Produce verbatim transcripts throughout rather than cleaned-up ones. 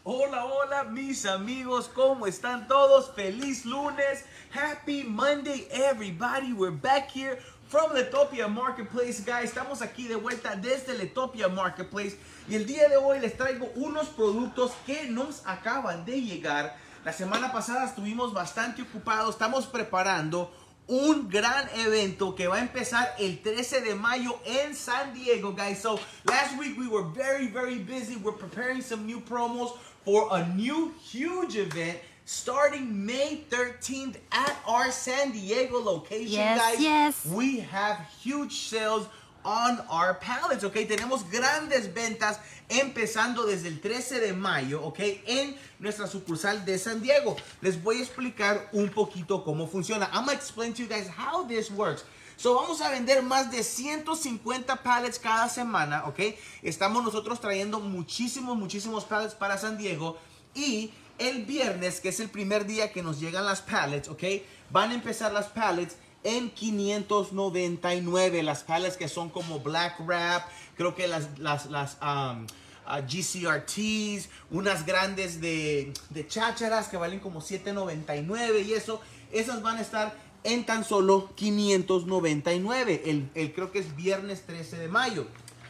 Hola, hola, mis amigos, ¿cómo están todos? Feliz lunes, happy Monday, everybody. We're back here from Letopia Marketplace, guys. Estamos aquí de vuelta desde Letopia Marketplace y el día de hoy les traigo unos productos que nos acaban de llegar. La semana pasada estuvimos bastante ocupados, estamos preparando un gran evento que va a empezar el trece de mayo en San Diego, guys. So last week we were very, very busy. We're preparing some new promos for a new huge event starting May thirteenth at our San Diego location, yes, guys. Yes. We have huge sales on our pallets, ok. Tenemos grandes ventas empezando desde el trece de mayo, ok, en nuestra sucursal de San Diego. Les voy a explicar un poquito cómo funciona. I'm gonna explain to you guys how this works. So, vamos a vender más de ciento cincuenta pallets cada semana, ok. Estamos nosotros trayendo muchísimos, muchísimos pallets para San Diego. Y el viernes, que es el primer día que nos llegan las pallets, ok, van a empezar las pallets en quinientos noventa y nueve, las pallets que son como Black Wrap, creo que las, las, las um, uh, G C R Ts, unas grandes de, de chácharas que valen como siete noventa y nueve y eso, esas van a estar en tan solo quinientos noventa y nueve, el, el, creo que es viernes trece de mayo.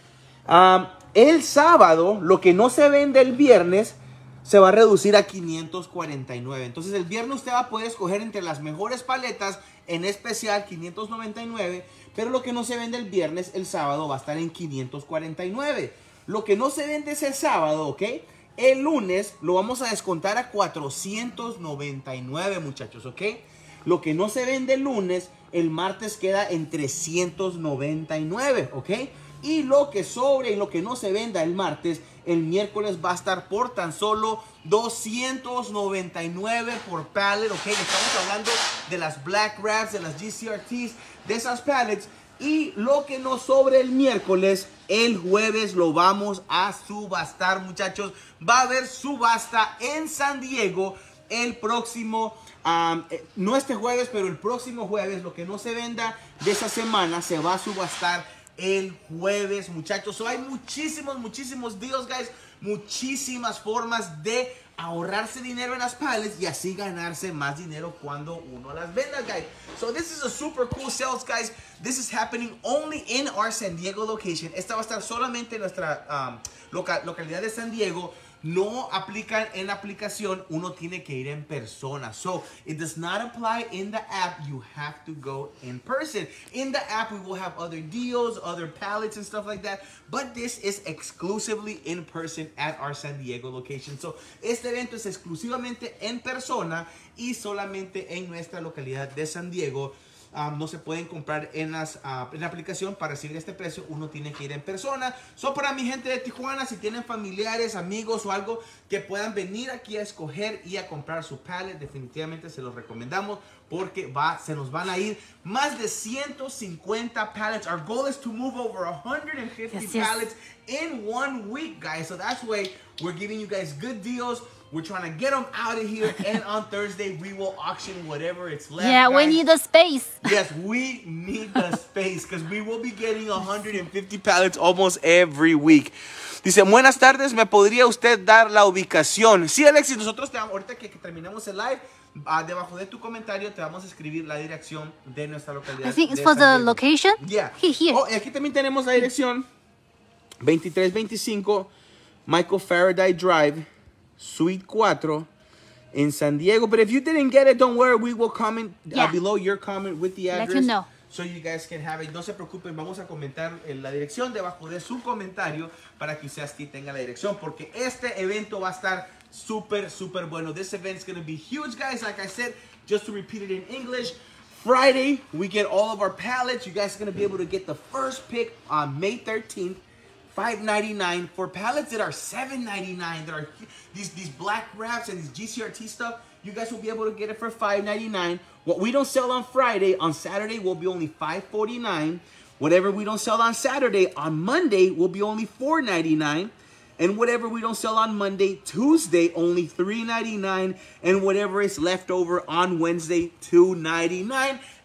Um, el sábado, lo que no se vende el viernes, se va a reducir a quinientos cuarenta y nueve. Entonces el viernes usted va a poder escoger entre las mejores paletas, en especial quinientos noventa y nueve, pero lo que no se vende el viernes, el sábado va a estar en quinientos cuarenta y nueve. Lo que no se vende ese sábado, ¿ok? El lunes lo vamos a descontar a cuatrocientos noventa y nueve, muchachos, ¿ok? Lo que no se vende el lunes, el martes queda en trescientos noventa y nueve, ¿ok? Y lo que sobre y lo que no se venda el martes, el miércoles va a estar por tan solo doscientos noventa y nueve por pallet, ok. Estamos hablando de las Black Wraps, de las G C R Ts, de esas pallets. Y lo que no sobre el miércoles, el jueves lo vamos a subastar, muchachos. Va a haber subasta en San Diego el próximo, um, no este jueves, pero el próximo jueves. Lo que no se venda de esa semana se va a subastar el jueves, muchachos. So, hay muchísimos, muchísimos deals, guys. Muchísimas formas de ahorrarse dinero en las pallets y así ganarse más dinero cuando uno las venda, guys. So this is a super cool sales, guys. This is happening only in our San Diego location. Esta va a estar solamente en nuestra um, loca localidad de San Diego. No aplican en la aplicación, uno tiene que ir en persona. So, it does not apply in the app. You have to go in person. In the app, we will have other deals, other pallets and stuff like that. But this is exclusively in person at our San Diego location. So, este evento es exclusivamente en persona y solamente en nuestra localidad de San Diego. Um, no se pueden comprar en, las, uh, en la aplicación. Para recibir este precio uno tiene que ir en persona. So, para mi gente de Tijuana, si tienen familiares, amigos o algo que puedan venir aquí a escoger y a comprar su pallet, definitivamente se los recomendamos porque va, se nos van a ir más de ciento cincuenta pallets. Our goal is to move over one hundred fifty yes, yes. pallets in one week, guys. So that's why we're giving you guys good deals. We're trying to get them out of here, and on Thursday we will auction whatever it's left. Yeah, guys. we need the space. Yes, we need the space because we will be getting one hundred fifty pallets almost every week. Dice, buenas tardes, ¿me podría usted dar la ubicación? Sí, Alexis, nosotros te vamos, ahorita que, que terminemos el live, uh, debajo de tu comentario te vamos a escribir la dirección de nuestra localidad. I think it's for the location. Yeah. Here, here. Oh, y aquí también tenemos la dirección, veintitrés veinticinco Michael Faraday Drive, Suite cuatro in San Diego. But if you didn't get it, don't worry. We will comment yeah. uh, below your comment with the address. Let you know. So you guys can have it. No se preocupen, vamos a comentar en la dirección debajo de su comentario para que usted así tenga la dirección. Porque este evento va a estar súper, súper bueno. This event is going to be huge, guys. Like I said, just to repeat it in English, Friday, we get all of our pallets. You guys are going to be able to get the first pick on May thirteenth. five ninety-nine for pallets that are seven ninety-nine. That are these these Black Wraps and these G C R T stuff. You guys will be able to get it for five ninety-nine. What we don't sell on Friday, on Saturday will be only five forty-nine. Whatever we don't sell on Saturday, on Monday will be only four ninety-nine. And whatever we don't sell on Monday, Tuesday, only three ninety-nine. And whatever is left over on Wednesday, two ninety-nine.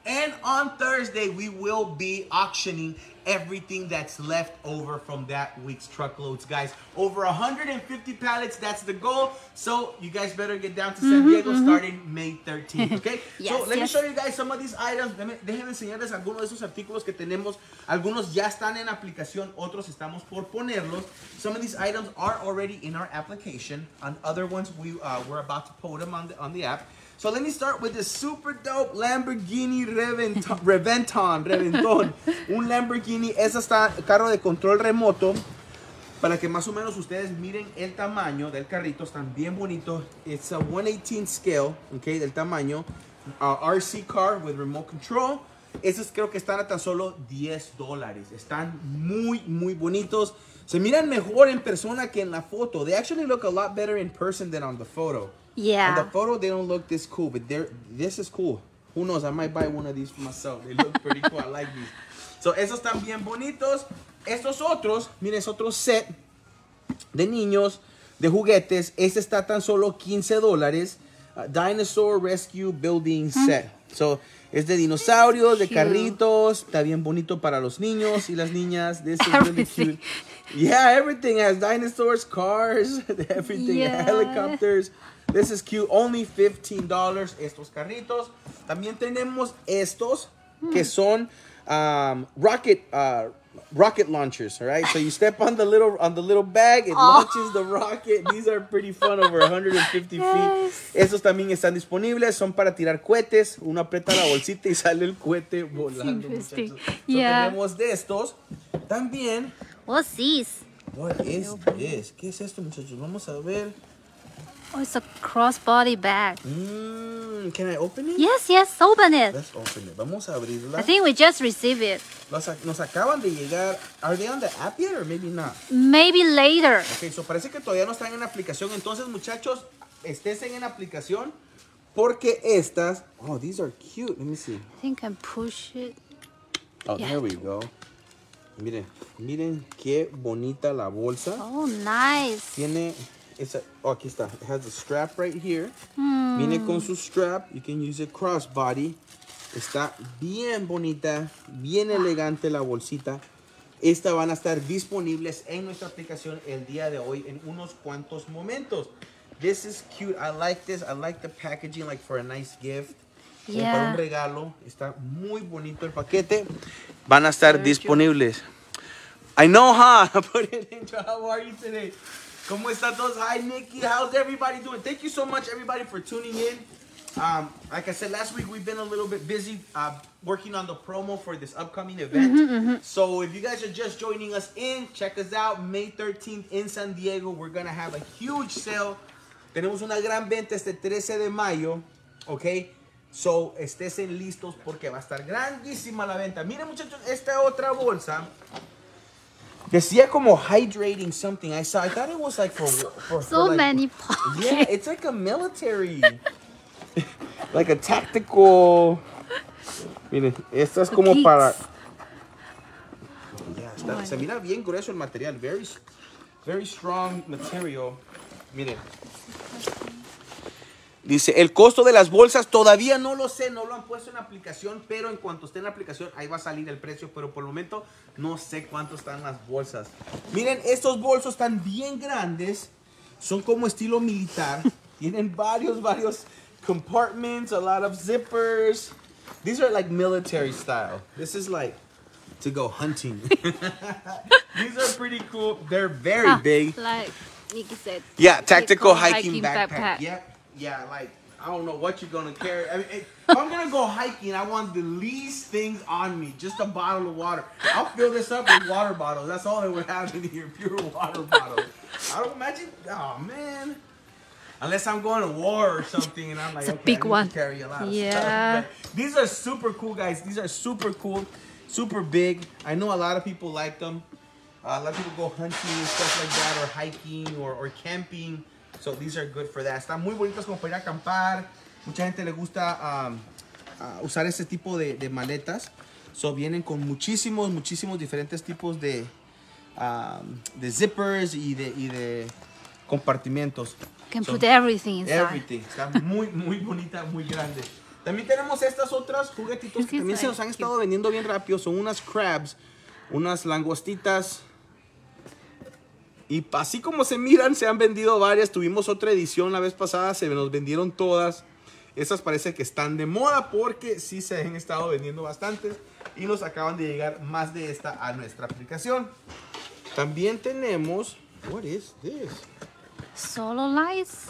And on Thursday, we will be auctioning everything that's left over from that week's truckloads, guys. Over one hundred fifty pallets, that's the goal. So you guys better get down to San Diego mm-hmm, starting mm-hmm. May thirteenth, okay? Yes, so let yes. me show you guys some of these items. Déjenme enseñarles algunos de esos artículos que tenemos. Algunos ya están en aplicación, otros estamos por ponerlos. Some of these items are already in our application. On other ones, we, uh, we're about to put them on the, on the app. So let me start with this super dope Lamborghini Reventon, Reventon, Reventon. Un Lamborghini, ese está carro de control remoto. Para que más o menos ustedes miren el tamaño del carrito, están bien bonitos. It's a one eighteenth scale, okay, del tamaño. Uh, R C car with remote control. Esos creo que están a tan solo diez dólares. Están muy, muy bonitos. Se miran mejor en persona que en la foto. They actually look a lot better in person than on the photo. Yeah. On the photo, they don't look this cool, but they're, this is cool. Who knows? I might buy one of these for myself. They look pretty cool. I like these. So, esos están bien bonitos. Estos otros, miren, es otro set de niños, de juguetes. Este está tan solo quince dólares. Uh, Dinosaur Rescue Building Set. So, es de dinosaurios, de carritos. Está bien bonito para los niños y las niñas. This is really cute. Yeah, everything has dinosaurs, cars, everything, yeah. helicopters. This is cute. Only fifteen dollars estos carritos. También tenemos estos que son um, rocket uh, rocket launchers. All right, so you step on the little on the little bag, it oh. launches the rocket. These are pretty fun, over one hundred fifty yes. feet. Estos también están disponibles. Son para tirar cohetes. Uno aprieta la bolsita y sale el cohete volando. Muchachos. So yeah. Tenemos de estos también. What's this? What is this? ¿Qué es esto, muchachos? Vamos a ver. Oh, it's a crossbody bag. Mm, can I open it? Yes, yes, open it. Let's open it. Vamos a abrirla. I think we just received it. Nos, nos acaban de llegar. Are they on the app yet or maybe not? Maybe later. Okay, so parece que todavía no están en aplicación. Entonces, muchachos, estés en aplicación porque estas. Oh, these are cute. Let me see. I think I can push it. Oh, yeah. There we go. Miren, miren qué bonita la bolsa. Oh, nice. Tiene esa, oh, aquí está. It has a strap right here. Hmm. Viene con su strap. You can use it crossbody. Está bien bonita, bien elegante la bolsita. Estas van a estar disponibles en nuestra aplicación el día de hoy en unos cuantos momentos. This is cute. I like this. I like the packaging, like for a nice gift. Yeah. Para un regalo. Está muy bonito el paquete. Van a estar Sergio. disponibles. I know, huh? Put it in. How are you today? ¿Cómo están todos? Hi, Nikki. How's everybody doing? Thank you so much, everybody, for tuning in. Um, like I said last week, we've been a little bit busy uh, working on the promo for this upcoming event. Mm-hmm, mm-hmm. So if you guys are just joining us in, check us out. May thirteenth in San Diego. We're going to have a huge sale. Tenemos una gran venta este trece de mayo. Ok. So, estén listos porque va a estar grandísima la venta. Miren, muchachos, esta otra bolsa decía como hydrating something. I saw. I thought it was like for for, so for like, many pockets. Yeah, it's like a military, like a tactical. Miren, esta es como kids. para. Yeah, está, oh, se mira bien grueso el material. Very, very strong material. Miren. Dice, el costo de las bolsas todavía no lo sé, no lo han puesto en aplicación, pero en cuanto esté en aplicación, ahí va a salir el precio, pero por el momento no sé cuánto están las bolsas. Miren, estos bolsos están bien grandes, son como estilo militar, tienen varios, varios compartments, a lot of zippers. These are like military style. This is like to go hunting. These are pretty cool. They're very ah, big. Like Nikki said. Yeah, tactical hiking, hiking backpack. backpack. Yeah. Yeah, like, I don't know what you're going to carry. I mean, if I'm going to go hiking, I want the least things on me. Just a bottle of water. I'll fill this up with water bottles. That's all they would have in here, pure water bottles. I don't imagine, oh, man. Unless I'm going to war or something, and I'm like, it's a okay, big I need one. to carry a lot of yeah. stuff. But these are super cool, guys. These are super cool, super big. I know a lot of people like them. Uh, a lot of people go hunting and stuff like that, or hiking, or, or camping. So these are good for that. Están muy bonitos como para ir a acampar. Mucha gente le gusta um, uh, usar ese tipo de, de maletas. So vienen con muchísimos, muchísimos diferentes tipos de, um, de zippers y de, y de compartimentos. Can so, put everything inside. Everything. Está muy, muy bonita, muy grande. También tenemos estas otras juguetitos que también se nos han estado vendiendo bien rápido. Son unas crabs, unas langostitas. Y así como se miran, se han vendido varias. Tuvimos otra edición la vez pasada, se nos vendieron todas. Estas parece que están de moda porque sí se han estado vendiendo bastantes. Y nos acaban de llegar más de esta a nuestra aplicación. También tenemos... What is this? Solar lights.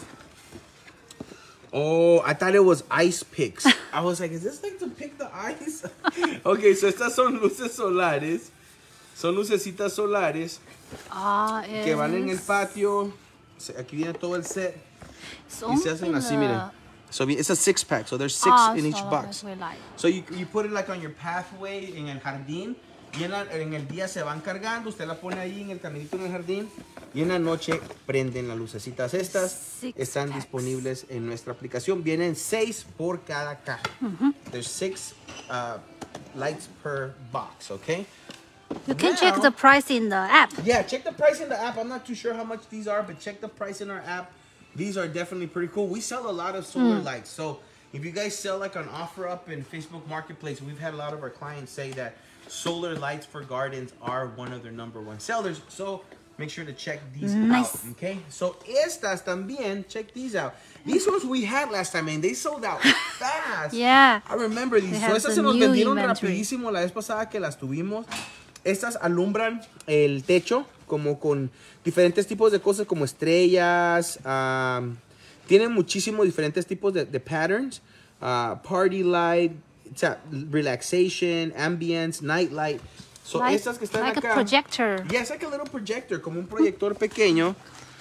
Oh, I thought it was ice picks. I was like, is this like to pick the ice? Ok, so estas son luces solares. Son lucecitas solares. Ah, Que van en el patio. Aquí viene todo el set. Y se hacen así, miren. So it's a six pack, so there's six ah, in each solar box. light. So you, you put it like on your pathway en el jardín. Y en, la, en el día se van cargando. Usted la pone ahí en el caminito en el jardín. Y en la noche prenden las lucecitas estas. Six Están packs. disponibles en nuestra aplicación. Vienen seis por cada caja. Mm-hmm. There's six uh, lights per box, okay? You can Now- check the price in the app. Yeah, check the price in the app. I'm not too sure how much these are, but check the price in our app. These are definitely pretty cool. We sell a lot of solar Mm. lights. So if you guys sell like an offer up in Facebook Marketplace, we've had a lot of our clients say that solar lights for gardens are one of their number one sellers. So make sure to check these Nice. out. Okay. So estas también, check these out. These ones we had last time and they sold out fast. Yeah. I remember these. They So have estas se some nos new vendieron inventory. rapidísimo la vez pasada que las tuvimos. Estas alumbran el techo como con diferentes tipos de cosas como estrellas. Um, tienen muchísimos diferentes tipos de, de patterns. Uh, party light, o sea, relaxation, ambience, night light. So Like- estas que están like acá. a projector. Yeah, it's like a little projector, como un proyector pequeño.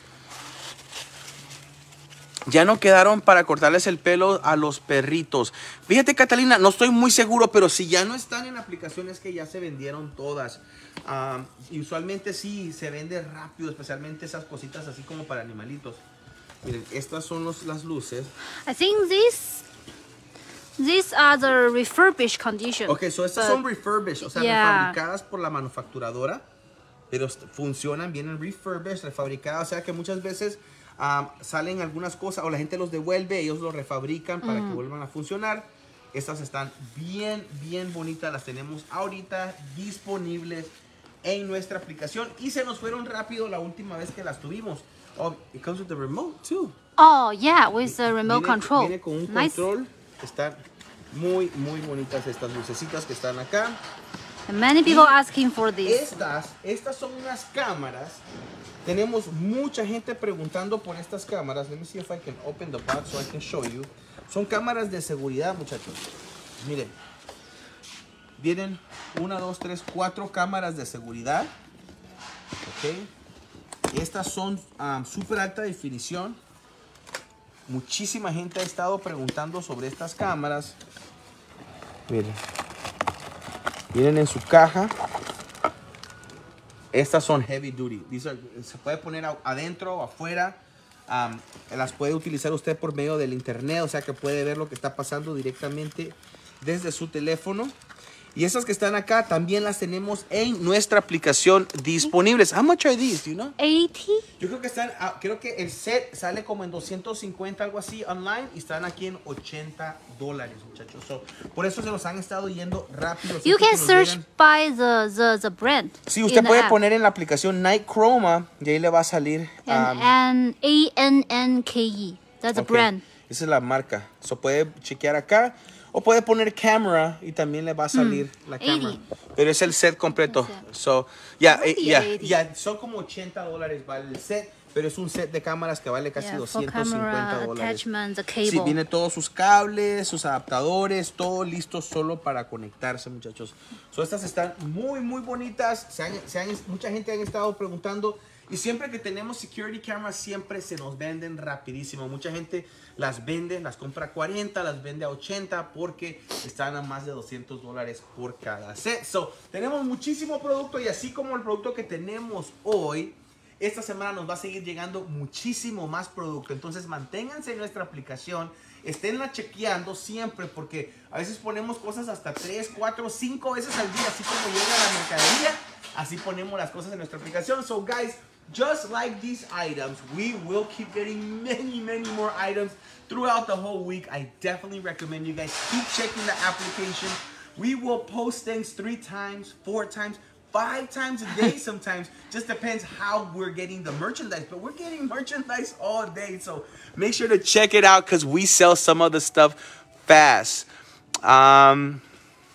Ya no quedaron para cortarles el pelo a los perritos. Fíjate, Catalina, no estoy muy seguro, pero si ya no están en aplicaciones que ya se vendieron todas. Um, y usualmente sí se vende rápido, especialmente esas cositas así como para animalitos. Miren, estas son los, las luces. I think these these are the refurbished condition. Ok, so estas But- son refurbished, o sea, yeah. refabricadas por la manufacturadora. Pero funcionan, vienen refurbished, refabricadas. O sea que muchas veces um, salen algunas cosas o la gente los devuelve, ellos los refabrican para que vuelvan a funcionar. Estas están bien, bien bonitas. Las tenemos ahorita disponibles en nuestra aplicación. Y se nos fueron rápido la última vez que las tuvimos. Oh, it comes with the remote too. Oh yeah, with the remote Viene- control. Viene con un Nice. control. Están muy, muy bonitas estas lucecitas que están acá. And many people asking for this. Estas, estas son unas cámaras. Tenemos mucha gente preguntando por estas cámaras. Let me see if I can open the box so I can show you. Son cámaras de seguridad, muchachos. Miren. Vienen una, dos, tres, cuatro cámaras de seguridad. Ok. Estas son um, súper alta definición. Muchísima gente ha estado preguntando sobre estas cámaras. Miren. Vienen en su caja. Estas son heavy duty. These are- se puede poner a- adentro o afuera. Um, las puede utilizar usted por medio del internet. O sea que puede ver lo que está pasando directamente desde su teléfono. Y esas que están acá también las tenemos en nuestra aplicación disponibles. How much are these? Do you know? eighty? Yo creo que están, ah, creo que el set sale como en doscientos cincuenta, algo así, online, y están aquí en ochenta dólares, muchachos. So, por eso se los han estado yendo rápido. You Siempre can que nos search llegan- by the, the, the brand. Sí, usted in the puede app. poner en la aplicación Night Chroma y ahí le va a salir. And, um, and A N N K E. That's the ok, brand. Esa es la marca. So puede chequear acá. O puede poner camera y también le va a salir la cámara. eighty. Pero es el set completo. El So, ya, Maybe eh, ya, eighty. ya, son como ochenta dólares vale el set. Pero es un set de cámaras que vale casi Yeah, for doscientos cincuenta camera dólares. attachment, the Sí, cable. viene todos sus cables, sus adaptadores, todo listo solo para conectarse, muchachos. So, estas están muy, muy bonitas. Se han- se han- mucha gente ha estado preguntando. Y siempre que tenemos security cameras, siempre se nos venden rapidísimo. Mucha gente las vende, las compra a cuarenta, las vende a ochenta porque están a más de doscientos dólares por cada set. So, tenemos muchísimo producto y así como el producto que tenemos hoy, esta semana nos va a seguir llegando muchísimo más producto. Entonces manténganse en nuestra aplicación. Esténla chequeando siempre porque a veces ponemos cosas hasta tres, cuatro, cinco veces al día. Así como llega la mercadería, así ponemos las cosas en nuestra aplicación. So guys, just like these items, we will keep getting many, many more items throughout the whole week. I definitely recommend you guys keep checking the application. We will post things three times, four times, five times a day sometimes. Just depends how we're getting the merchandise. But we're getting merchandise all day. So make sure to check it out because we sell some of the stuff fast. Um,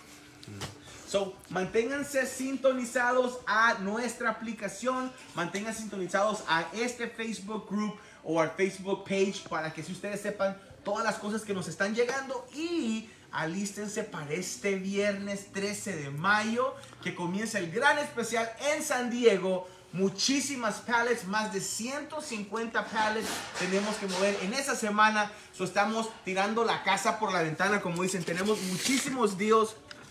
so, manténganse sintonizados a nuestra aplicación. Manténganse sintonizados a este Facebook group o al Facebook page para que si ustedes sepan todas las cosas que nos están llegando y alístense para este viernes trece de mayo que comienza el gran especial en San Diego. Muchísimas pallets, más de ciento cincuenta pallets tenemos que mover en esa semana. So estamos tirando la casa por la ventana, como dicen. Tenemos muchísimos deals.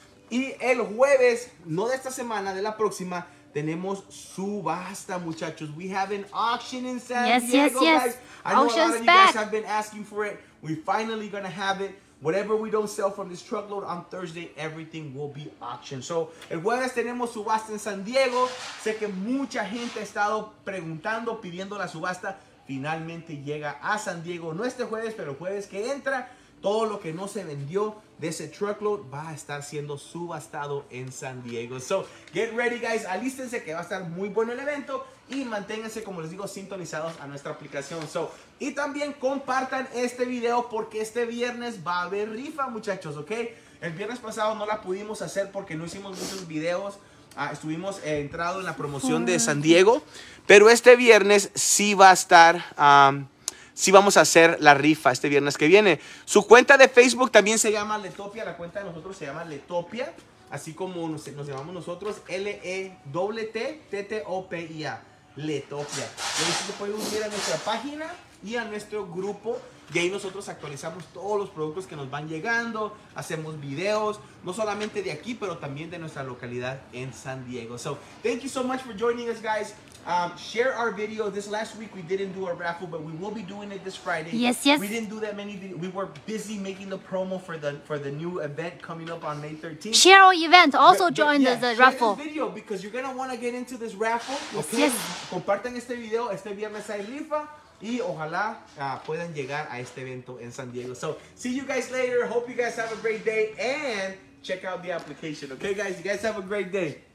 Y el jueves, no de esta semana, de la próxima, tenemos subasta, muchachos. We have an auction in San yes, Diego, yes, yes. guys. I know Auction's a lot of you back. guys have been asking for it. We're finally gonna have it. Whatever we don't sell from this truckload on Thursday, everything will be auctioned. So, el jueves tenemos subasta en San Diego. Sé que mucha gente ha estado preguntando, pidiendo la subasta. Finalmente llega a San Diego, no este jueves, pero el jueves que entra. Todo lo que no se vendió de ese truckload va a estar siendo subastado en San Diego. So, get ready, guys. Alístense que va a estar muy bueno el evento. Y manténganse, como les digo, sintonizados a nuestra aplicación. So, y también compartan este video porque este viernes va a haber rifa, muchachos, ¿ok? El viernes pasado no la pudimos hacer porque no hicimos muchos videos. Uh, estuvimos eh, entrado en la promoción de San Diego. Pero este viernes sí va a estar... Um, Sí vamos a hacer la rifa este viernes que viene. Su cuenta de Facebook también se llama Letopia. La cuenta de nosotros se llama Letopia. Así como nos, nos llamamos nosotros. L E T T T T O P I A. Letopia. Y ahí se puede unir a nuestra página y a nuestro grupo. Y ahí nosotros actualizamos todos los productos que nos van llegando. Hacemos videos. No solamente de aquí, pero también de nuestra localidad en San Diego. So, thank you so much for joining us, guys. Um, share our video. This last week we didn't do a raffle, but we will be doing it this Friday. Yes, yes. We didn't do that many videos. We were busy making the promo for the for the new event coming up on May thirteenth. Share our event. Also But- but join yeah, the, the share raffle. this video because you're gonna want to get into this raffle. Yes, Okay? yes. Compartan este video. Este viernes hay rifa y ojalá uh, puedan llegar a este evento en San Diego. So see you guys later. Hope you guys have a great day and check out the application. Okay, guys. You guys have a great day.